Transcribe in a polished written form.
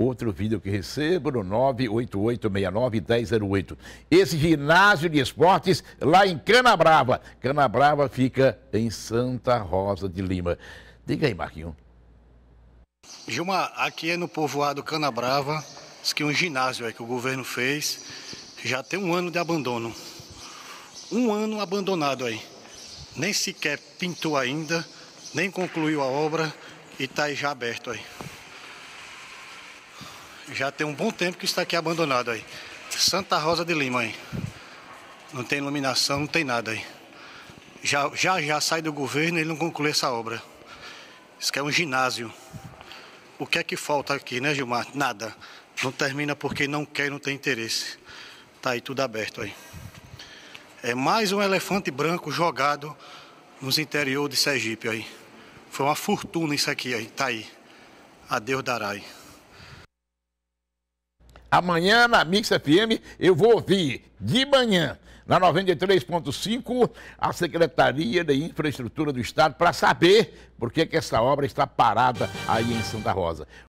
outro vídeo que recebo no 988691008. Esse ginásio de esportes lá em Canabrava. Canabrava fica em Santa Rosa de Lima. Diga aí, Marquinhos. Gilmar, aqui é no povoado Canabrava, diz que um ginásio aí que o governo fez, já tem 1 ano de abandono. 1 ano abandonado aí. Nem sequer pintou ainda, nem concluiu a obra e está aí já aberto aí. Já tem um bom tempo que está aqui abandonado aí. Santa Rosa de Lima aí. Não tem iluminação, não tem nada aí. Já sai do governo e ele não conclui essa obra. Isso que é um ginásio. O que é que falta aqui, né, Gilmar? Nada. Não termina porque não quer, não tem interesse. Tá aí tudo aberto aí. É mais um elefante branco jogado nos interior de Sergipe aí. Foi uma fortuna isso aqui aí. Tá aí. A Deus dará aí. Amanhã na Mix FM eu vou ouvir de manhã na 93.5 a Secretaria de Infraestrutura do Estado para saber por que essa obra está parada aí em Santa Rosa.